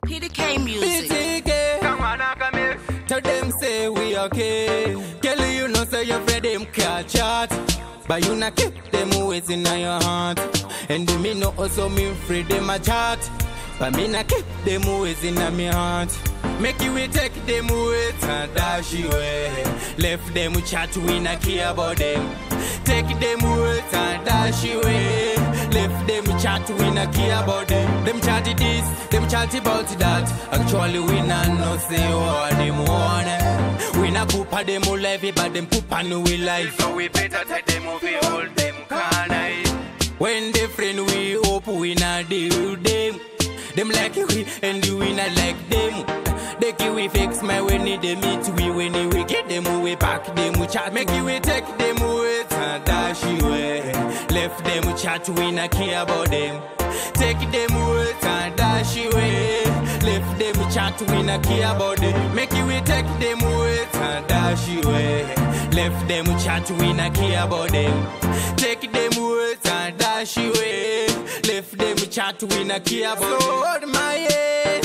PDK music. PDK. Come on, come here. Tell them say we okay. Girl, you know say your friend them can't chat, but you not keep them always in your heart. And me know also me free them a chat, but me not keep them always in my heart. Make you take them away and dash you away. Left them chat, we not care about them. Take them away and dash you away. Left them chat, we not care about them. Them chat this, them chat about that. Actually we not know say what them want. We not poop at them all life, but them poop and we life. So we better take them off, we hold them can't. When they friend we hope we not deal with them. Them like we and we not like them. They give we fix my when they meet when we get them away back them we chat. Make you we take them away and dash you away. Left them chat, we not care about them. Take them away and dash you away. Left them chat, we not care about them. Make you we take them away and dash you away. Left them chat, we not care about them. Take them away and dash you away. Left them chat, we not care about them. So hold my head.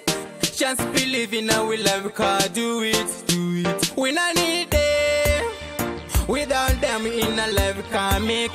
Just believe in our love, cause do it. We not need them. Without them in our life, can't make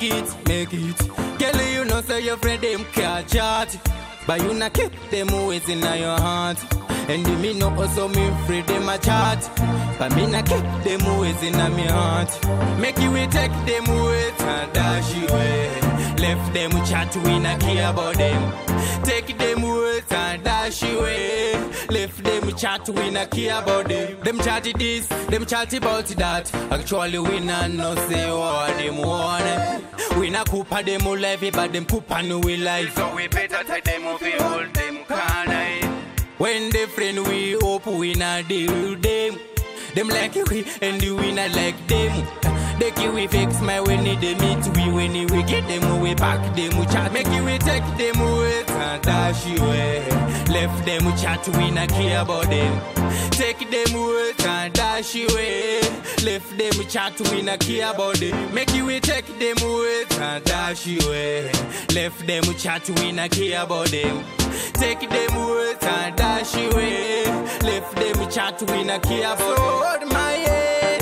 it. Girl, you know say your friend them can't chat, but you not keep them always in your heart. And me know also me free them a chat, but me not keep them always in my heart. Make you take them away and dash you away. Left them chat, we not care about them. Take them away and dash you away. Left them chat, we not care about them. Them chat this, them chat about that. Actually we not know say what them want. We not coop at them all life, but them poop and we life. So we better take them off, we hold them can't. When they friend we hope we not deal with them. Them like we and we not like them. They give we fix my when they meet when we get them away back them we chat. Make you we take them away and dash you away. Left them chat, we not care about them. Take them away and dash you away. Left them chat, we not care about them. Make you we take them away and dash you away. Left them chat, we not care about them. Take them away and dash you away. Left them chat, we not care about them. So hold my head.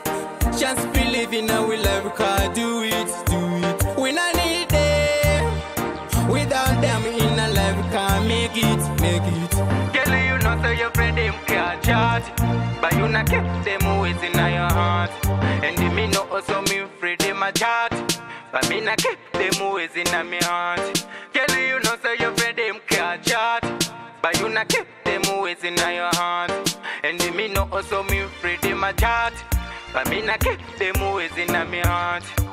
Just believe in our love, cause do it. We not need them. Without them in our life, can't make it. Girl, you know say your friend them can't chat, but you not keep them always in your heart. And me know also me free them a chat, but me not keep them always in my heart. Girl, you know say your friend them can't chat, but you not keep them always in your heart. And me know also me free them a chat, but me not keep them always in my heart.